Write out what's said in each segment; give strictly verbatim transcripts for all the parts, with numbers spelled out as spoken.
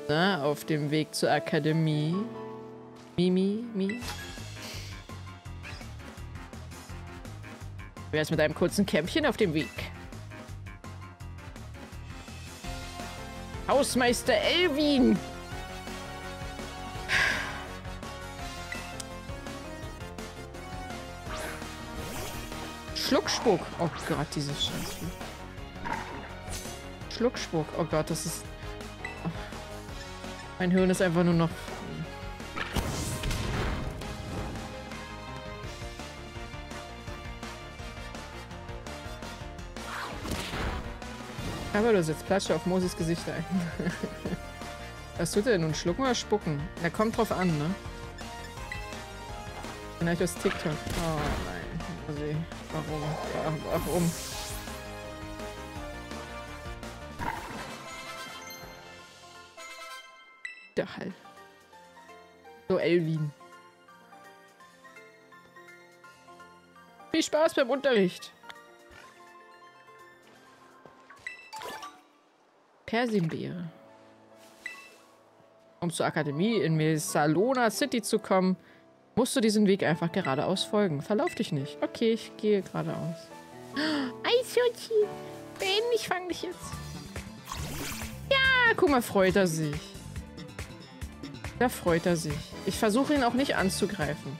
Na, auf dem Weg zur Akademie. Mimi, Mi. Wer ist mit einem kurzen Kämpfchen auf dem Weg? Hausmeister Elvin! Schluckspuck. Oh Gott, dieses Scheiße. Schluckspuck. Oh Gott, das ist... Oh. Mein Hirn ist einfach nur noch... Aber du setzt Platsche auf Moses Gesicht ein. Was tut er denn nun? Schlucken oder spucken? Er kommt drauf an, ne? Vielleicht aus TikTok. Oh nein. Mosi. Warum? Warum? Der Hall. So, Elvin. Viel Spaß beim Unterricht. Persimbeere. Um zur Akademie in Mesalona City zu kommen, musst du diesen Weg einfach geradeaus folgen. Verlauf dich nicht. Okay, ich gehe geradeaus. Eishörnchen. Ben, ich fang dich jetzt. Ja, guck mal, freut er sich. Da freut er sich. Ich versuche ihn auch nicht anzugreifen.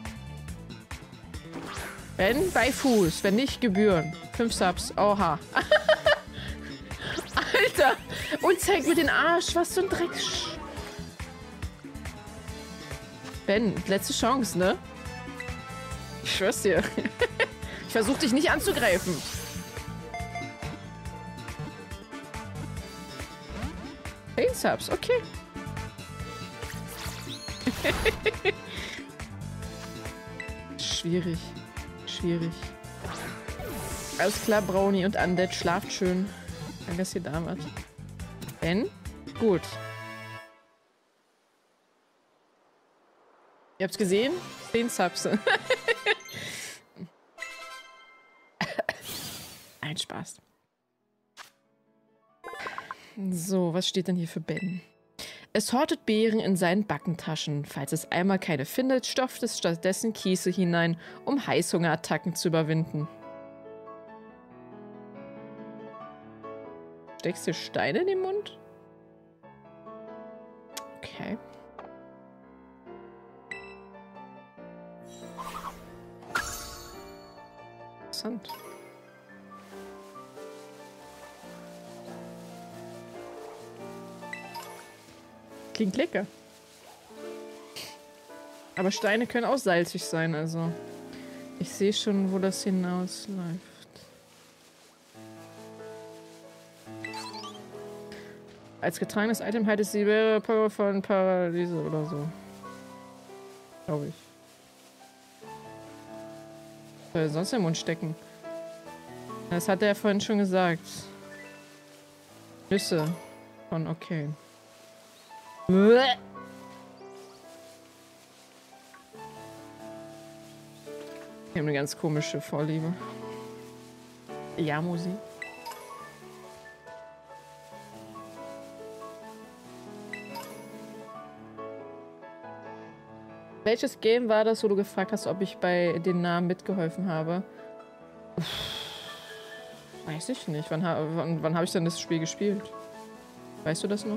Ben, bei Fuß. Wenn nicht, Gebühren. Fünf Subs. Oha. Alter! Und zeig mir den Arsch. Was für ein Dreck. Ben, letzte Chance, ne? Ich schwör's dir. Ich versuch dich nicht anzugreifen. Zehn Subs, okay. Schwierig. Schwierig. Alles klar, Brownie und Undead. Schlaft schön. Danke, dass ihr da wart. Ben? Gut. Ihr habt's gesehen? Zehn Subs. Ein Spaß. So, was steht denn hier für Ben? Es hortet Beeren in seinen Backentaschen. Falls es einmal keine findet, stopft es stattdessen Kiese hinein, um Heißhungerattacken zu überwinden. Steckst du Steine in den Mund? Okay. Interessant. Klingt lecker. Aber Steine können auch salzig sein, also ich sehe schon, wo das hinausläuft. Als getragenes Item halt es die Beere Power von Paradiese oder so. Glaube ich. Was soll er sonst im Mund stecken? Das hat er ja vorhin schon gesagt. Nüsse von okay. Wir haben eine ganz komische Vorliebe. Ja, Musi. Welches Game war das, wo du gefragt hast, ob ich bei den Namen mitgeholfen habe? Weiß ich nicht. Wann, ha wann, wann habe ich denn das Spiel gespielt? Weißt du das noch?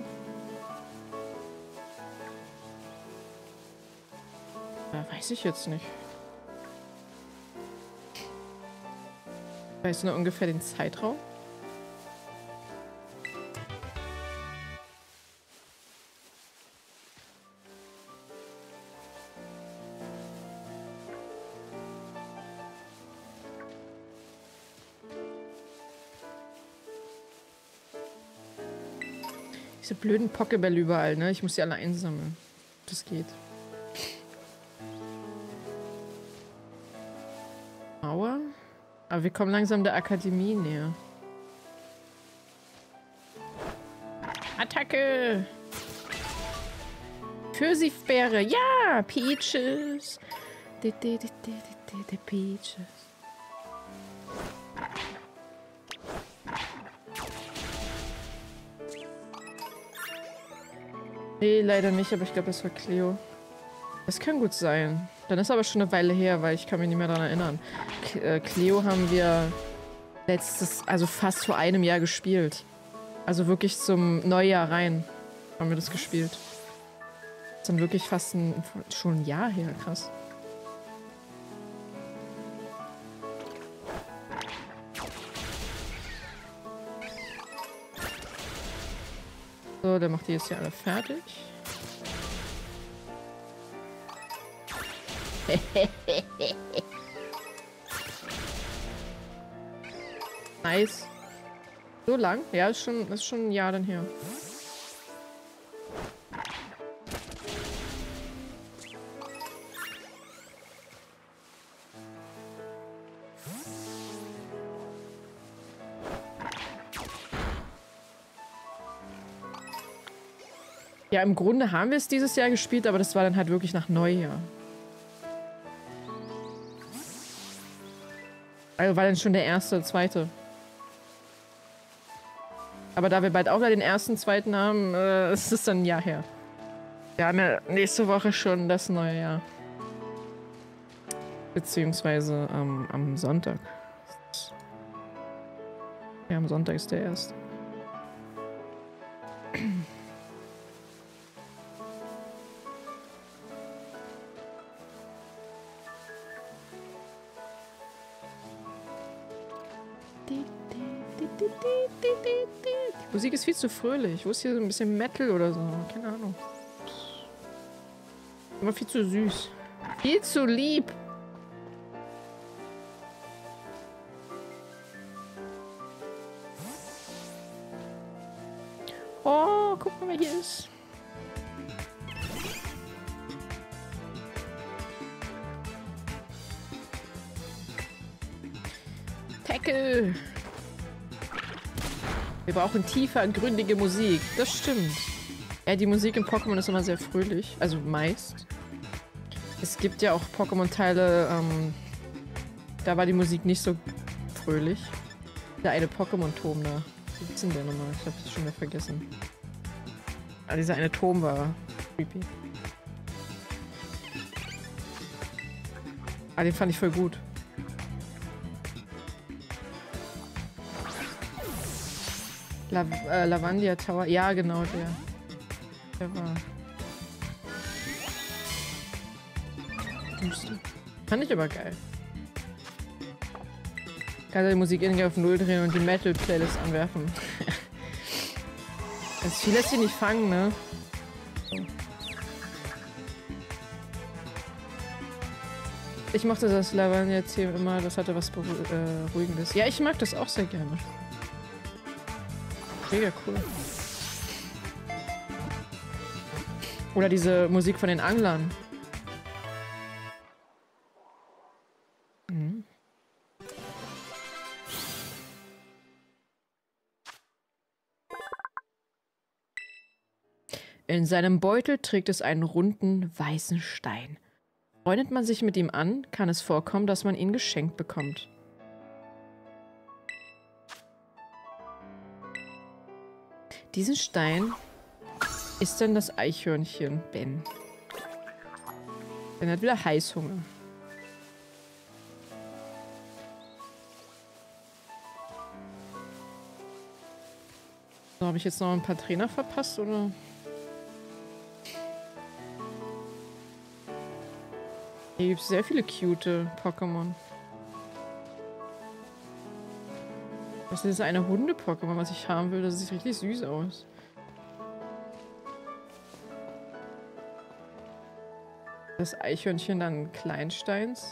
Ja, weiß ich jetzt nicht. Weißt du noch ungefähr den Zeitraum? Diese blöden Pokébälle überall, ne? Ich muss die alle einsammeln. Das geht. Aua. Aber wir kommen langsam der Akademie näher. Attacke! Pfirsichbeere! Ja! Peaches! Die, die, die, die, die, die Peaches. Nee, leider nicht, aber ich glaube, das war Cleo. Das kann gut sein. Dann ist aber schon eine Weile her, weil ich kann mich nicht mehr daran erinnern. K äh, Cleo haben wir letztes, also fast vor einem Jahr gespielt. Also wirklich zum Neujahr rein haben wir das gespielt. Das ist dann wirklich fast ein, schon ein Jahr her, krass. So, der macht die jetzt hier alle fertig. Nice. So lang? Ja, ist schon, ist schon ein Jahr dann her. Ja, im Grunde haben wir es dieses Jahr gespielt, aber das war dann halt wirklich nach Neujahr. Also war dann schon der erste, zweite. Aber da wir bald auch wieder den ersten, zweiten haben, äh, ist es dann ein Jahr her. Wir haben ja nächste Woche schon das neue Jahr. Beziehungsweise ähm, am Sonntag. Ja, am Sonntag ist der erste. Die Musik ist viel zu fröhlich. Wo ist hier so ein bisschen Metal oder so? Keine Ahnung. Immer viel zu süß. Viel zu lieb. Oh, guck mal, wer hier ist. Tackle. Wir brauchen tiefer, gründige Musik. Das stimmt. Ja, die Musik in Pokémon ist immer sehr fröhlich. Also meist. Es gibt ja auch Pokémon-Teile, ähm, da war die Musik nicht so fröhlich. Der eine Pokémon-Turm da. Wie ist denn der nochmal? Ich hab's schon wieder vergessen. Ah, dieser eine Turm war creepy. Ah, den fand ich voll gut. La äh, Lavandia Tower. Ja, genau, der. Der war. Düster. Fand ich aber geil. Kann die Musik irgendwie auf Null drehen und die Metal-Playlist anwerfen. Das viel lässt sich nicht fangen, ne? So. Ich mochte das Lavandia-Thema immer, das hatte was Beruhigendes. Ja, ich mag das auch sehr gerne. Mega cool. Oder diese Musik von den Anglern. Mhm. In seinem Beutel trägt es einen runden, weißen Stein. Freundet man sich mit ihm an, kann es vorkommen, dass man ihn geschenkt bekommt. Diesen Stein ist dann das Eichhörnchen Ben. Ben hat wieder Heißhunger. So, habe ich jetzt noch ein paar Trainer verpasst, oder? Hier gibt es sehr viele cute Pokémon. Das ist eine Hunde-Pokémon, was ich haben will. Das sieht richtig süß aus. Das Eichhörnchen dann Kleinsteins?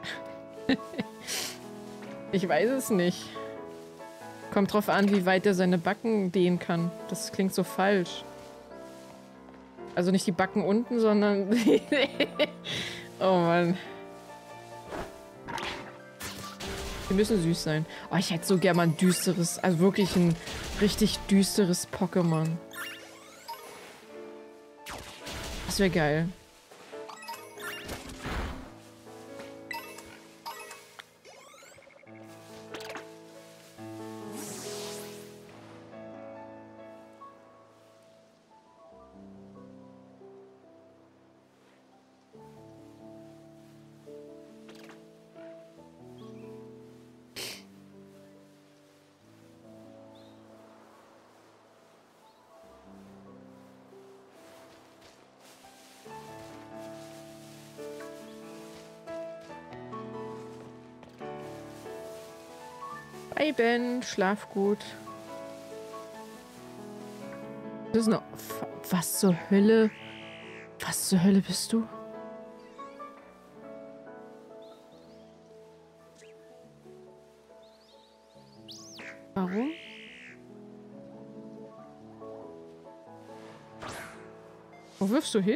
Ich weiß es nicht. Kommt drauf an, wie weit er seine Backen dehnen kann. Das klingt so falsch. Also nicht die Backen unten, sondern... Oh Mann. Die müssen süß sein. Oh, ich hätte so gerne mal ein düsteres, also wirklich ein richtig düsteres Pokémon. Das wäre geil. Bye, Ben. Schlaf gut. Das ist noch... Was zur Hölle? Was zur Hölle bist du? Warum? Wo wirfst du hin?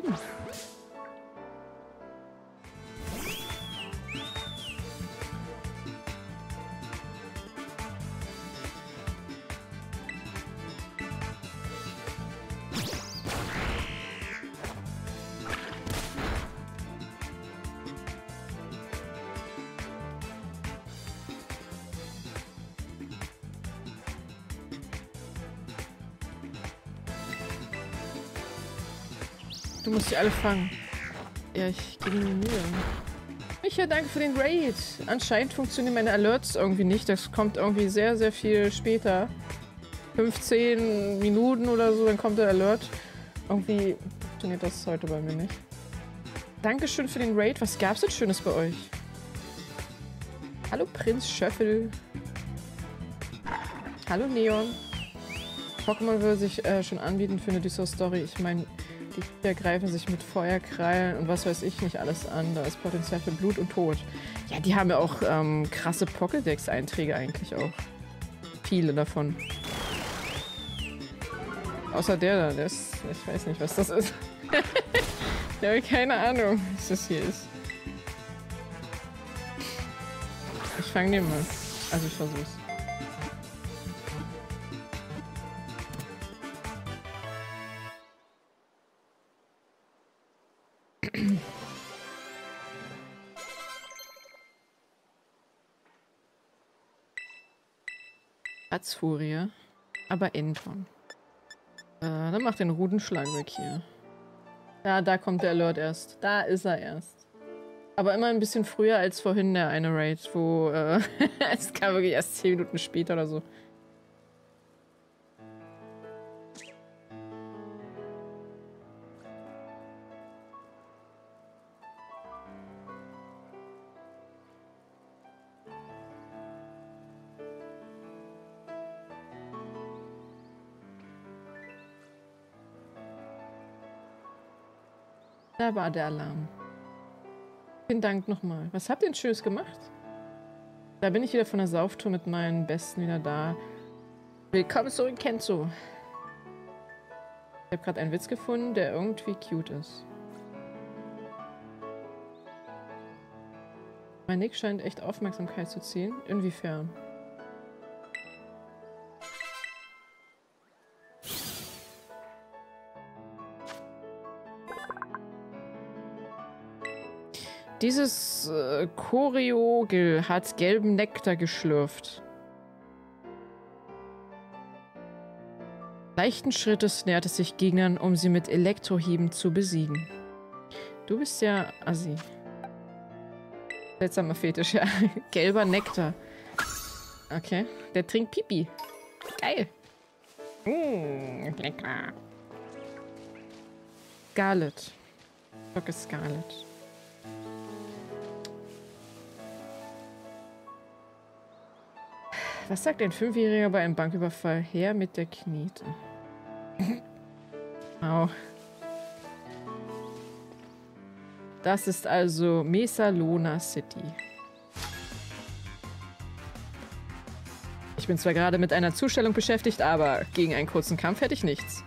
Du musst sie alle fangen. Ja, ich gebe mir Mühe. Micha, danke für den Raid. Anscheinend funktionieren meine Alerts irgendwie nicht. Das kommt irgendwie sehr, sehr viel später. fünfzehn Minuten oder so, dann kommt der Alert. Irgendwie funktioniert das heute bei mir nicht. Dankeschön für den Raid. Was gab's denn Schönes bei euch? Hallo Prinz Schöffel. Hallo Neon. Pokémon würde sich äh, schon anbieten für eine düstere Story. Ich meine, die Tiere greifen sich mit Feuerkrallen und was weiß ich nicht alles an. Da ist Potenzial für Blut und Tod. Ja, die haben ja auch ähm, krasse Pokédex-Einträge eigentlich auch. Viele davon. Außer der da, der ist... Ich weiß nicht, was das ist. Ich habe keine Ahnung, was das hier ist. Ich fange den mal. Also ich versuch's. Atzfurie. Aber Entron. Äh, dann macht den Rudenschlag weg hier. Ja, da kommt der Alert erst. Da ist er erst. Aber immer ein bisschen früher als vorhin der eine Raid, wo äh, es kam wirklich erst zehn Minuten später oder so. Da war der Alarm. Vielen Dank nochmal. Was habt ihr denn Schönes gemacht? Da bin ich wieder von der Sauftour mit meinen Besten wieder da. Willkommen zurück, Kenzo. Ich habe gerade einen Witz gefunden, der irgendwie cute ist. Mein Nick scheint echt Aufmerksamkeit zu ziehen. Inwiefern? Dieses äh, Choreogel hat gelben Nektar geschlürft. Leichten Schrittes nähert es sich Gegnern, um sie mit Elektrohieben zu besiegen. Du bist ja Assi. Seltsamer Fetisch, ja. Gelber Nektar. Okay. Der trinkt Pipi. Geil. Mmh, lecker. Scarlet. Locke Scarlet. Was sagt ein Fünfjähriger bei einem Banküberfall? Her mit der Knete. Au. Das ist also Mesalona City. Ich bin zwar gerade mit einer Zustellung beschäftigt, aber gegen einen kurzen Kampf hätte ich nichts.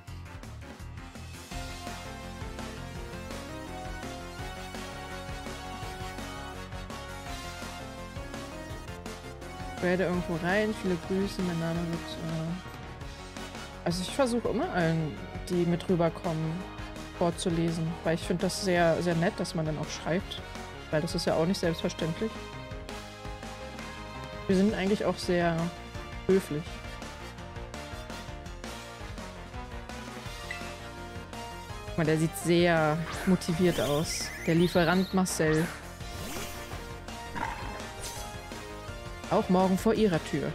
Ich werde irgendwo rein, viele Grüße, mein Name wird... Äh also ich versuche immer allen, die mit rüberkommen, vorzulesen, weil ich finde das sehr, sehr nett, dass man dann auch schreibt, weil das ist ja auch nicht selbstverständlich. Wir sind eigentlich auch sehr höflich. Guck mal, der sieht sehr motiviert aus. Der Lieferant Marcel. Auch morgen vor ihrer Tür.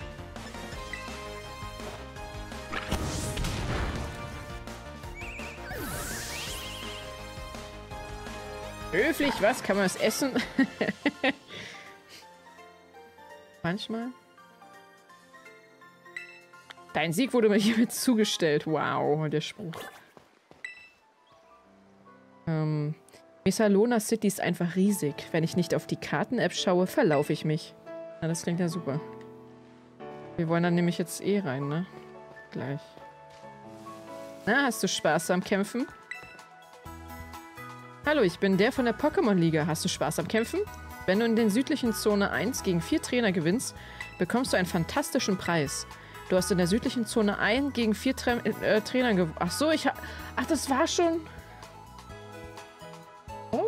Höflich, was? Kann man das essen? Manchmal. Dein Sieg wurde mir hiermit zugestellt. Wow, der Spruch. Ähm, Mesalona City ist einfach riesig. Wenn ich nicht auf die Karten-App schaue, verlaufe ich mich. Na, das klingt ja super. Wir wollen dann nämlich jetzt eh rein, ne? Gleich. Na, hast du Spaß am Kämpfen? Hallo, ich bin der von der Pokémon-Liga. Hast du Spaß am Kämpfen? Wenn du in den südlichen Zone eins gegen vier Trainer gewinnst, bekommst du einen fantastischen Preis. Du hast in der südlichen Zone eins gegen vier Tra äh, Trainer gewonnen. Ach so, ich hab... Ach, das war schon... Oh.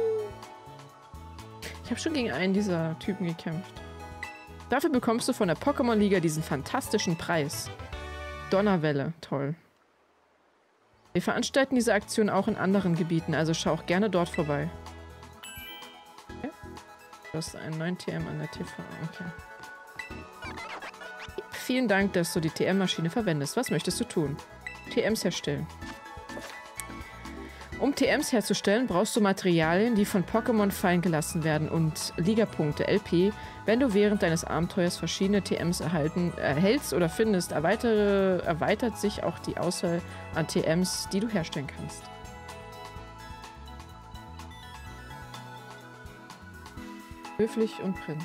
Ich habe schon gegen einen dieser Typen gekämpft. Dafür bekommst du von der Pokémon-Liga diesen fantastischen Preis. Donnerwelle. Toll. Wir veranstalten diese Aktion auch in anderen Gebieten, also schau auch gerne dort vorbei. Okay. Du hast einen neuen T M an der T V. Okay. Vielen Dank, dass du die T M-Maschine verwendest. Was möchtest du tun? T Ms herstellen. Um T Ms herzustellen, brauchst du Materialien, die von Pokémon fallen gelassen werden und Liga-Punkte, L P. Wenn du während deines Abenteuers verschiedene T Ms erhalten, erhältst oder findest, erweitere, erweitert sich auch die Auswahl an T Ms, die du herstellen kannst. Höflich und Prinz.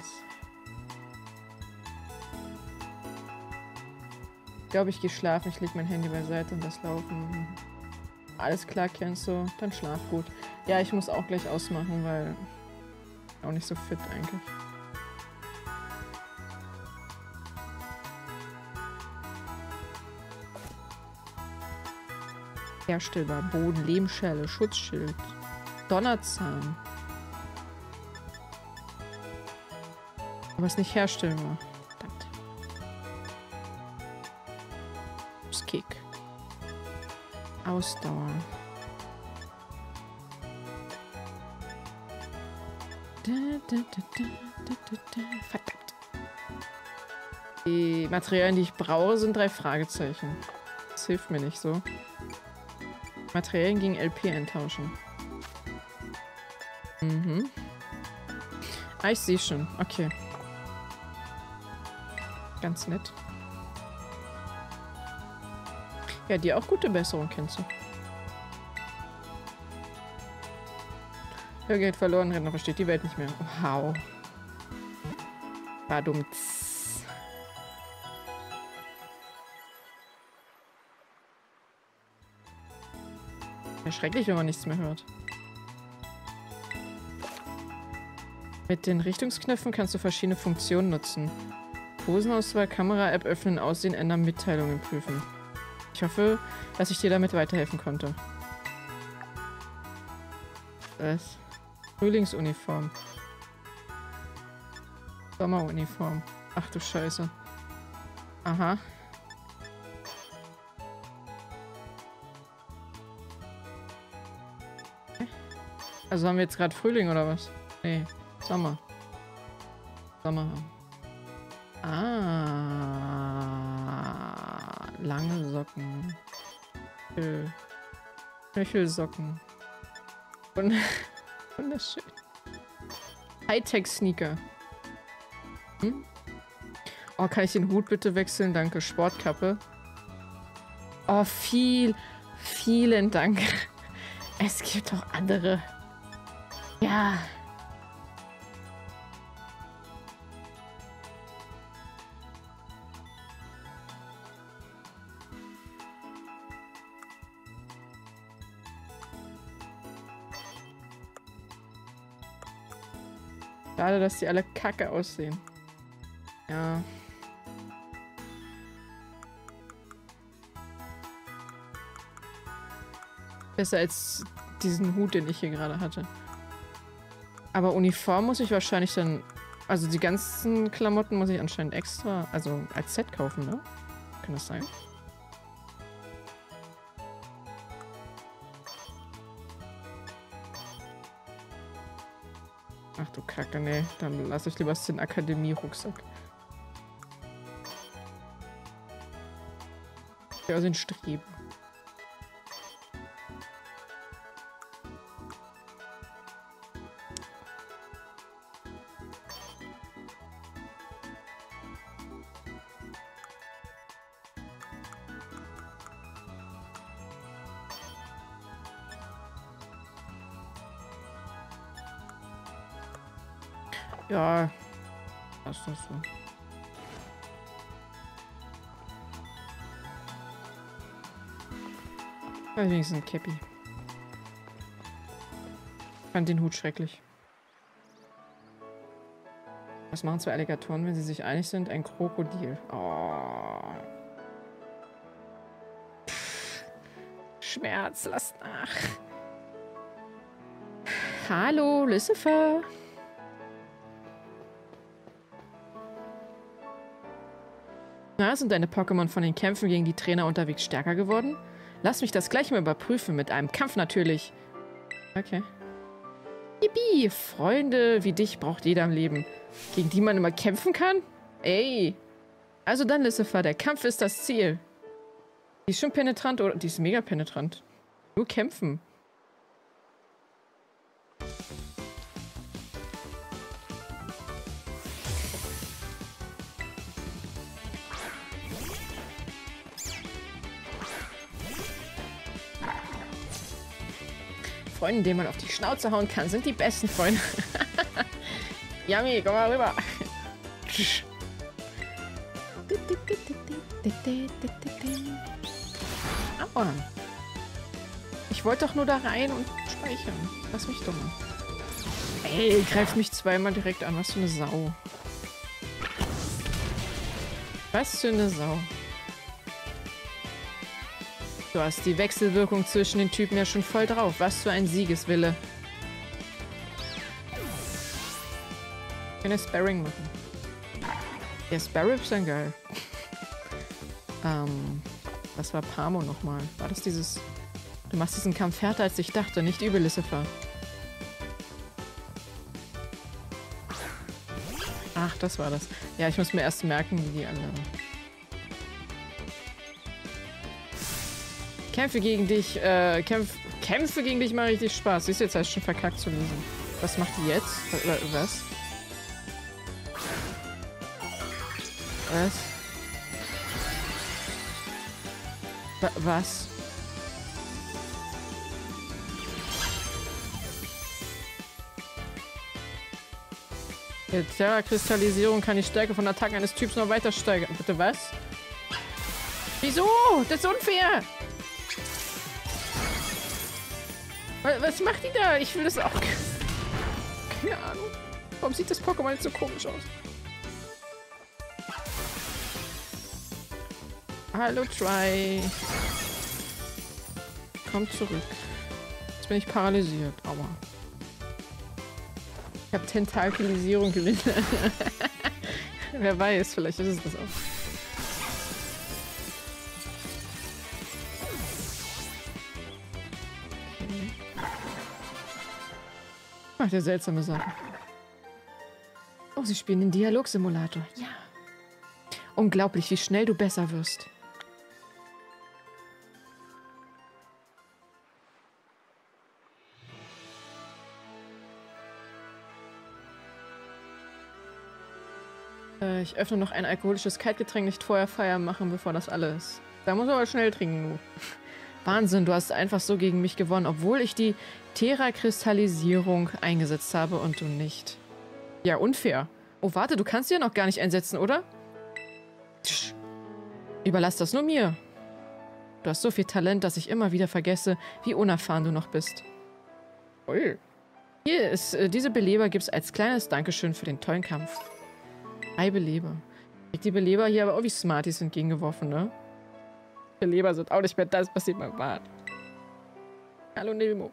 Ich glaube, ich gehe schlafen. Ich lege mein Handy beiseite und das Laufen. Alles klar, Kenzo. Dann schlaf gut. Ja, ich muss auch gleich ausmachen, weil auch nicht so fit eigentlich. Herstellbar. Boden, Lehmschelle, Schutzschild. Donnerzahn. Aber es ist nicht herstellbar. Verdammt. Kick. Ausdauer. Da, da, da, da, da, da. Verdammt. Die Materialien, die ich brauche, sind drei Fragezeichen. Das hilft mir nicht so. Materialien gegen L P eintauschen. Mhm. Ah, ich sehe schon. Okay. Ganz nett. Ja, dir auch gute Besserung, kennst du. Hörgeld verloren, Renner versteht die Welt nicht mehr. Wow. War dumm. Ja, schrecklich, wenn man nichts mehr hört. Mit den Richtungsknöpfen kannst du verschiedene Funktionen nutzen. Posenauswahl, Kamera-App öffnen, Aussehen, ändern, Mitteilungen prüfen. Ich hoffe, dass ich dir damit weiterhelfen konnte. Was? Frühlingsuniform. Sommeruniform. Ach du Scheiße. Aha. Also haben wir jetzt gerade Frühling oder was? Nee, Sommer. Sommer. Ah, lange Socken. Knöchel. Knöchelsocken. Und wunderschön. Hightech-Sneaker. Hm? Oh, kann ich den Hut bitte wechseln? Danke. Sportkappe. Oh, viel, vielen Dank. Es gibt auch andere. Ja. Schade, dass die alle kacke aussehen. Ja. Besser als diesen Hut, den ich hier gerade hatte. Aber Uniform muss ich wahrscheinlich dann... Also die ganzen Klamotten muss ich anscheinend extra... Also als Set kaufen, ne? Kann das sein? Ach du Kacke, nee. Dann lasse ich lieber den Akademie-Rucksack. Ja, also den Streben. Ja, das ist das so. Ja, wenigstens ein Käppi. Ich fand den Hut schrecklich. Was machen zwei Alligatoren, wenn sie sich einig sind? Ein Krokodil. Oh. Pff. Schmerz, lass nach. Hallo, Lucifer. Na, sind deine Pokémon von den Kämpfen gegen die Trainer unterwegs stärker geworden? Lass mich das gleich mal überprüfen, mit einem Kampf natürlich. Okay. Yippie, Freunde wie dich braucht jeder im Leben. Gegen die man immer kämpfen kann? Ey. Also dann, Lucifer, der Kampf ist das Ziel. Die ist schon penetrant, oder? Die ist mega penetrant. Nur kämpfen. Freunde, denen man auf die Schnauze hauen kann, sind die besten Freunde. Yummy, komm mal rüber. Aua. Ich wollte doch nur da rein und speichern. Lass mich dumm. Ey, greift mich zweimal direkt an. Was für eine Sau. Was für eine Sau. Du hast die Wechselwirkung zwischen den Typen ja schon voll drauf. Was für ein Siegeswille. Ich kann ja Sparring machen. Ja, Sparring ist dann geil. ähm, was war Pamo nochmal? War das dieses... Du machst diesen Kampf härter, als ich dachte. Nicht übel, Lucifer. Ach, das war das. Ja, ich muss mir erst merken, wie die alle... Kämpfe gegen dich, äh, Kämpf Kämpfe gegen dich machen richtig Spaß. Siehst du, jetzt hast du schon verkackt zu lesen. Was macht die jetzt? Was? Was? Was? Was? Mit Terra-Kristallisierung kann die Stärke von Attacken eines Typs noch weiter steigern. Bitte was? Wieso? Das ist unfair! Was macht die da? Ich will das auch. Keine Ahnung. Warum sieht das Pokémon jetzt so komisch aus? Hallo, Try. Komm zurück. Jetzt bin ich paralysiert. Aua. Ich habe Tentakelisierung gewinnt. Wer weiß, vielleicht ist es das auch. Macht ja seltsame Sachen. Oh, sie spielen den Dialogsimulator. Ja. Unglaublich, wie schnell du besser wirst. Äh, ich öffne noch ein alkoholisches Kaltgetränk, nicht vorher Feier machen, bevor das alles. Da muss man aber schnell trinken, du. Wahnsinn, du hast einfach so gegen mich gewonnen, obwohl ich die Terra-Kristallisierung eingesetzt habe und du nicht. Ja, unfair. Oh, warte, du kannst die ja noch gar nicht einsetzen, oder? Tsch. Überlass das nur mir. Du hast so viel Talent, dass ich immer wieder vergesse, wie unerfahren du noch bist. Ui. Hier ist, äh, diese Beleber gibt es als kleines Dankeschön für den tollen Kampf. Drei Beleber. Ich die Beleber hier aber auch wie Smarties entgegengeworfen, ne? Beleber sind auch nicht mehr das, was sie mal waren. Hallo, Nemo.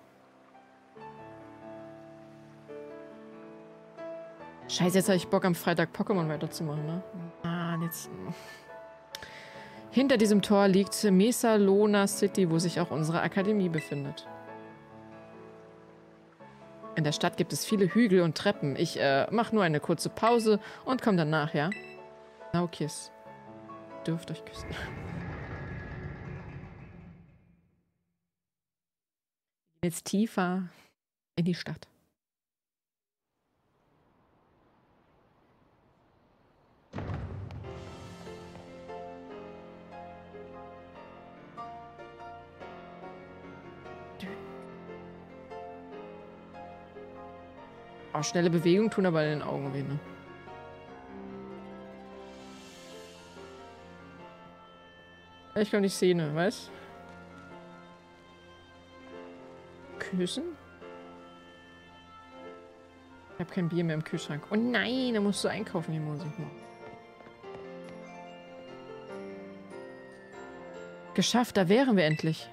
Scheiße, jetzt habe ich Bock, am Freitag Pokémon weiterzumachen, ne? Ah, jetzt... Hinter diesem Tor liegt Mesalona City, wo sich auch unsere Akademie befindet. In der Stadt gibt es viele Hügel und Treppen. Ich äh, mache nur eine kurze Pause und komme danach, ja? Now kiss. Dürft euch küssen. Jetzt tiefer in die Stadt. Oh, schnelle Bewegungen tun aber in den Augen weh, ne? Ich glaube nicht Szene, weißt? Küssen? Ich habe kein Bier mehr im Kühlschrank. Oh nein, da musst du einkaufen, die Musik. Geschafft, da wären wir endlich.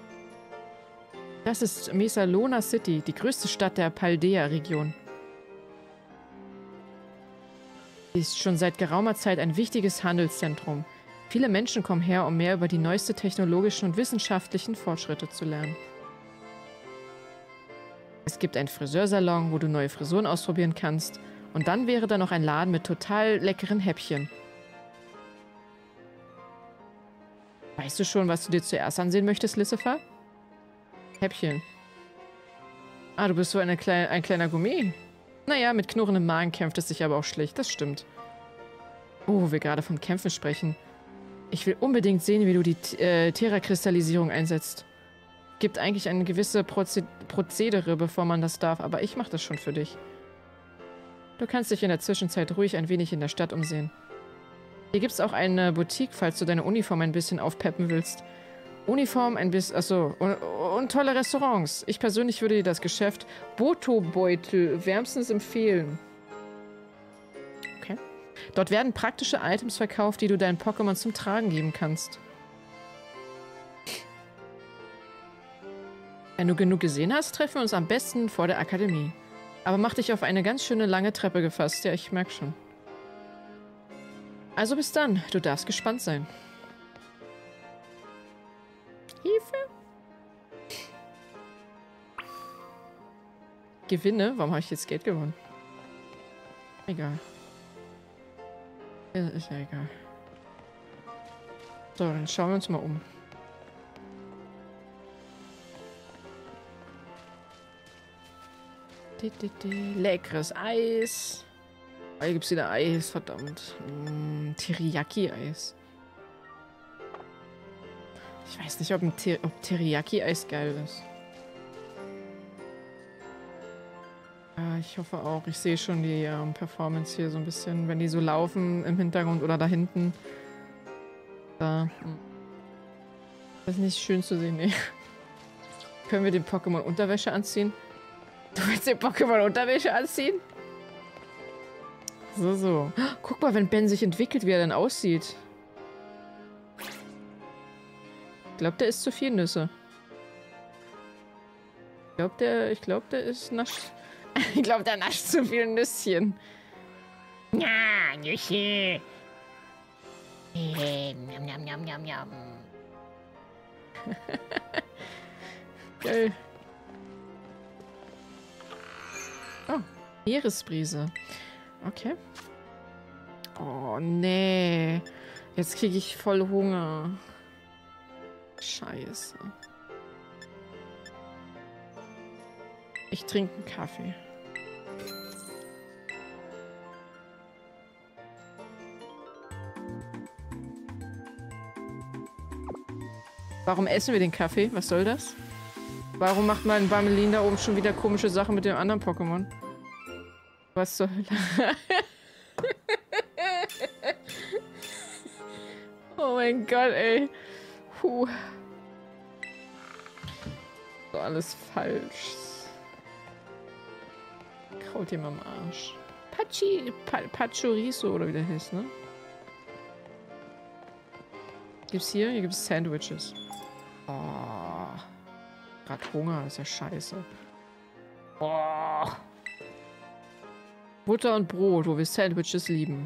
Das ist Mesalona City, die größte Stadt der Paldea-Region. Sie ist schon seit geraumer Zeit ein wichtiges Handelszentrum. Viele Menschen kommen her, um mehr über die neuesten technologischen und wissenschaftlichen Fortschritte zu lernen. Es gibt einen Friseursalon, wo du neue Frisuren ausprobieren kannst. Und dann wäre da noch ein Laden mit total leckeren Häppchen. Weißt du schon, was du dir zuerst ansehen möchtest, Lissifer? Häppchen. Ah, du bist so eine Kle ein kleiner Gourmet. Naja, mit knurrendem Magen kämpft es sich aber auch schlecht. Das stimmt. Oh, wo wir gerade vom Kämpfen sprechen. Ich will unbedingt sehen, wie du die äh, Terra-Kristallisierung einsetzt. Gibt eigentlich eine gewisse Proze Prozedere, bevor man das darf, aber ich mache das schon für dich. Du kannst dich in der Zwischenzeit ruhig ein wenig in der Stadt umsehen. Hier gibt es auch eine Boutique, falls du deine Uniform ein bisschen aufpeppen willst. Uniform, ein bisschen, achso, und, und tolle Restaurants. Ich persönlich würde dir das Geschäft Boto-Beutel wärmstens empfehlen. Okay. Dort werden praktische Items verkauft, die du deinen Pokémon zum Tragen geben kannst. Wenn du genug gesehen hast, treffen wir uns am besten vor der Akademie. Aber mach dich auf eine ganz schöne lange Treppe gefasst. Ja, ich merke schon. Also bis dann. Du darfst gespannt sein. Hilfe? Gewinne? Warum habe ich jetzt Geld gewonnen? Egal. Ja, ist ja egal. So, dann schauen wir uns mal um. Leckeres Eis. Oh, hier gibt es wieder Eis, verdammt. Mm, Teriyaki-Eis. Ich weiß nicht, ob, ein Ter ob Teriyaki-Eis geil ist. Ja, ich hoffe auch. Ich sehe schon die ähm, Performance hier so ein bisschen, wenn die so laufen im Hintergrund oder da hinten. Da. Das ist nicht schön zu sehen, nee. Können wir den Pokémon Unterwäsche anziehen? Du willst den Pokémon Unterwäsche anziehen? So, so. Guck mal, wenn Ben sich entwickelt, wie er dann aussieht. Ich glaube, der isst zu viel Nüsse. Ich glaube, der, ich glaube, der ist nascht. Ich glaube, der nascht zu viel Nüsschen. Ja, Nüsse. Njam, njam, njam, njam, njam. Geil. Oh, Meeresbrise. Okay. Oh, nee. Jetzt kriege ich voll Hunger. Scheiße. Ich trinke einen Kaffee. Warum essen wir den Kaffee? Was soll das? Warum macht mein Barmelin da oben schon wieder komische Sachen mit dem anderen Pokémon? Was zur Hölle? Oh mein Gott, ey. Puh. So alles falsch. Kraut ihm am Arsch. Pachi, pa Pachorizo oder wie der heißt, ne? Gibt's hier? Hier gibt's Sandwiches. Oh. Grad Hunger, ist ja scheiße. Oh. Butter und Brot, wo wir Sandwiches lieben.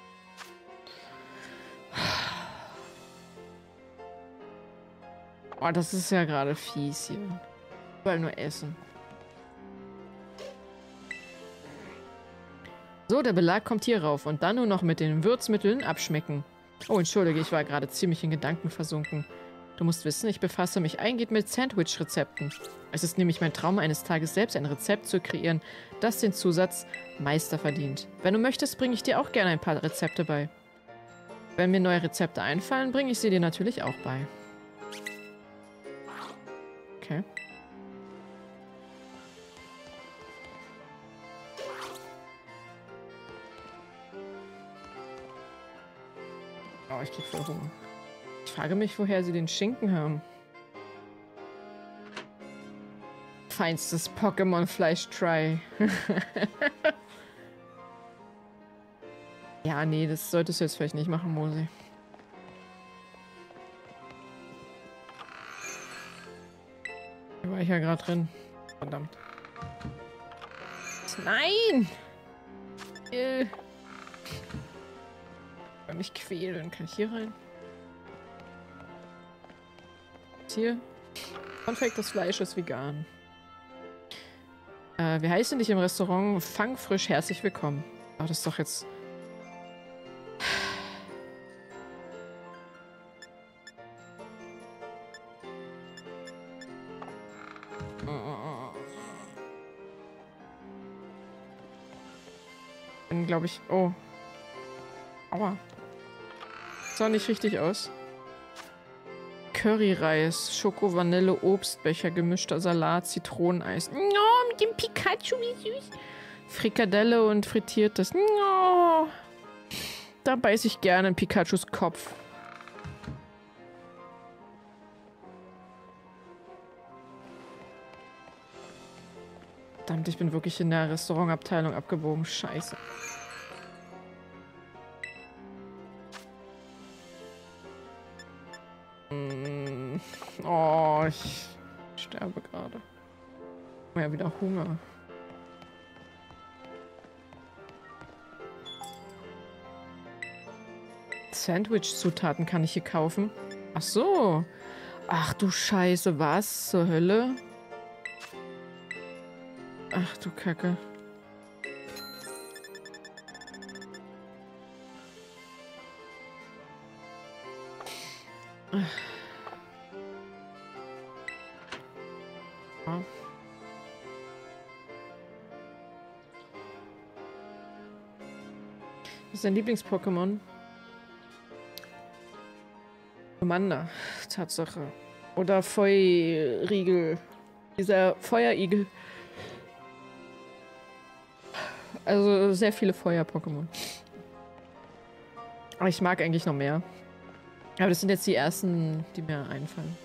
Oh, das ist ja gerade fies hier. Überall nur essen. So, der Belag kommt hier rauf und dann nur noch mit den Würzmitteln abschmecken. Oh, entschuldige, ich war gerade ziemlich in Gedanken versunken. Du musst wissen, ich befasse mich eingehend mit Sandwich-Rezepten. Es ist nämlich mein Traum, eines Tages selbst ein Rezept zu kreieren, das den Zusatz Meister verdient. Wenn du möchtest, bringe ich dir auch gerne ein paar Rezepte bei. Wenn mir neue Rezepte einfallen, bringe ich sie dir natürlich auch bei. Okay. ich krieg voll Hunger. Ich frage mich, woher sie den Schinken haben. Feinstes Pokémon-Fleisch-Try. Ja, nee, das solltest du jetzt vielleicht nicht machen, Mosi. Da war ich ja gerade drin. Verdammt. Nein! Äh. Ich will mich quälen. Kann ich hier rein? Hier? Konfekt, das Fleisch ist vegan. Äh, wie heißt denn dich im Restaurant? Fangfrisch, herzlich willkommen. Ach, das ist doch jetzt... Bin, glaube ich... Oh. Aua. Sah nicht richtig aus. Curryreis, Schoko, Vanille, Obstbecher, gemischter Salat, Zitroneneis. Oh, mit dem Pikachu, wie süß. Frikadelle und frittiertes. Oh. Da beiß ich gerne in Pikachus Kopf. Verdammt, ich bin wirklich in der Restaurantabteilung abgebogen. Scheiße. Oh, ich sterbe gerade. Oh ja, wieder Hunger. Sandwich-Zutaten kann ich hier kaufen. Ach so. Ach du Scheiße, was zur Hölle? Ach du Kacke. Ach. Was ist dein Lieblings-Pokémon? Commander, Tatsache. Oder Feurigel. Dieser Feuerigel. Also sehr viele Feuer-Pokémon. Aber ich mag eigentlich noch mehr. Aber das sind jetzt die ersten, die mir einfallen.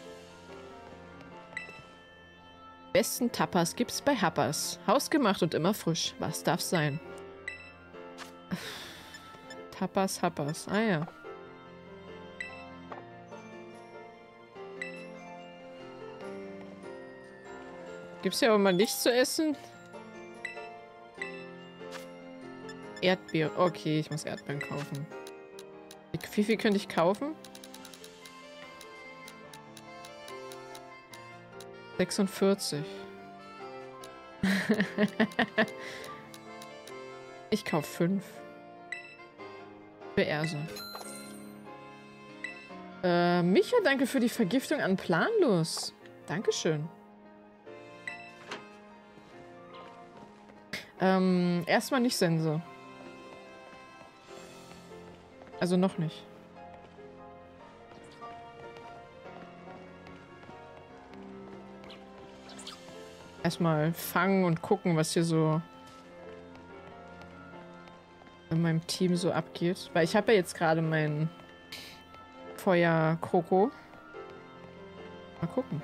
Besten Tapas gibt's bei Happers. Hausgemacht und immer frisch. Was darf's sein? Tapas, Happers. Ah ja. Gibt's ja auch mal nichts zu essen? Erdbeer. Okay, ich muss Erdbeeren kaufen. Wie viel könnte ich kaufen? sechsundvierzig. Ich kaufe fünf. Für Erse. Äh, Micha, danke für die Vergiftung an Planlos. Dankeschön. Ähm, erstmal nicht Sense. Also noch nicht. Erstmal fangen und gucken, was hier so in meinem Team so abgeht. Weil ich habe ja jetzt gerade mein Feuer-Kroko. Mal gucken.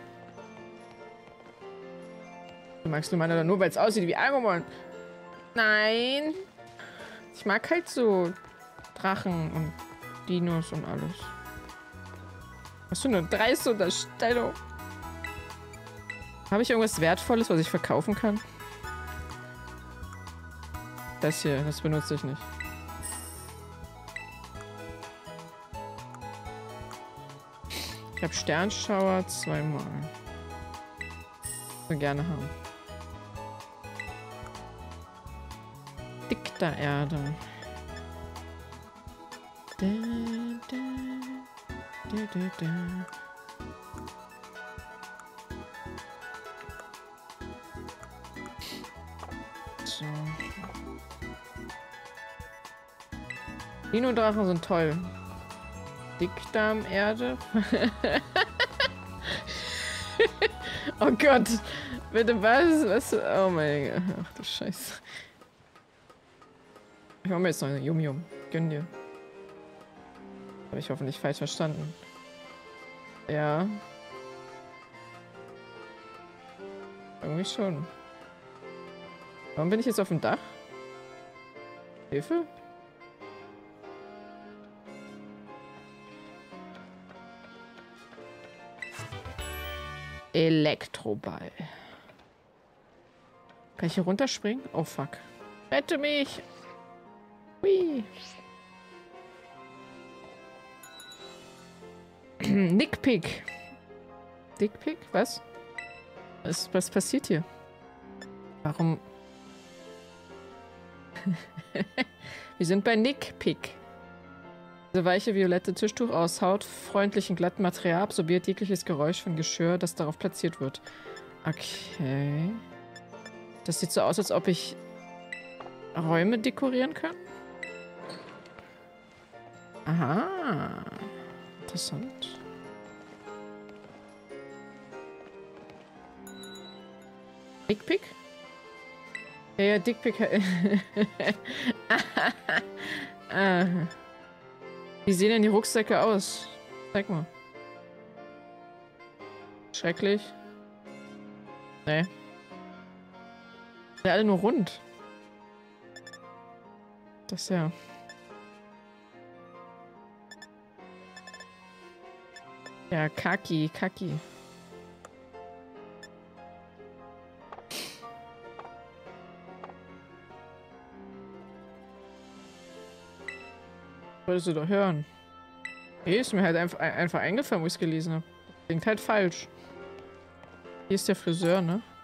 Du magst nur meine nur, weil es aussieht wie Agumon. Nein. Ich mag halt so Drachen und Dinos und alles. Was für eine dreiste Unterstellung. Habe ich irgendwas Wertvolles, was ich verkaufen kann? Das hier, das benutze ich nicht. Ich habe Sternschauer zweimal. Ich will gerne haben. Dickter Erde. Da, da, da, da, da. So. Dino-Drachen sind toll. Dickdarmerde. Oh Gott. Bitte was? Was? Oh mein Gott. Ach du Scheiße. Ich mach mir jetzt noch eine Yum Yum. Gönn dir. Habe ich hoffentlich falsch verstanden. Ja. Irgendwie schon. Warum bin ich jetzt auf dem Dach? Hilfe? Elektroball. Kann ich hier runterspringen? Oh fuck. Rette mich! Hui. Nickpick. Dickpick? Was? was? Was passiert hier? Warum? Wir sind bei Nickpick. Diese weiche violette Tischtuch aus hautfreundlichem glatten Material absorbiert jegliches Geräusch von Geschirr, das darauf platziert wird. Okay. Das sieht so aus, als ob ich Räume dekorieren kann. Aha. Interessant. Dickpick? Ja, ja, Dickpick. ah. Wie sehen denn die Rucksäcke aus? Zeig mal. Schrecklich. Nee. Sind alle nur rund. Das ist ja... Ja, Kaki, Kaki. Wolltest du doch hören. Nee, ist mir halt einfach, einfach eingefallen, wo ich es gelesen habe. Klingt halt falsch. Hier ist der Friseur, ne?